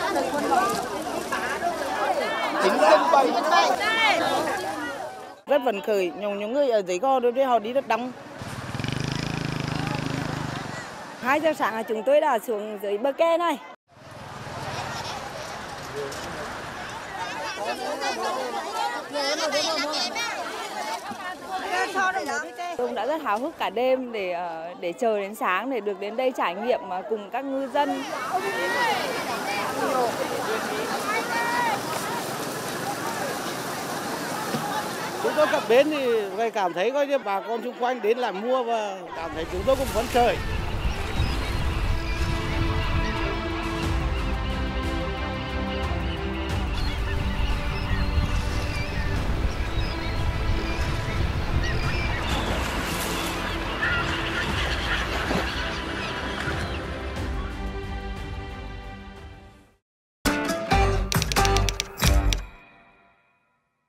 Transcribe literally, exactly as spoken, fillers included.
Rất phấn khởi, những những người ở dưới gò đây họ đi rất đông. Hai giờ sáng là chúng tôi đã xuống dưới bờ kè này. Tôi đã rất háo hức cả đêm để để chờ đến sáng để được đến đây trải nghiệm mà cùng các ngư dân. Chúng tôi cập bến thì cảm thấy coi như bà con xung quanh đến làm mua và cảm thấy chúng tôi cũng phấn khởi.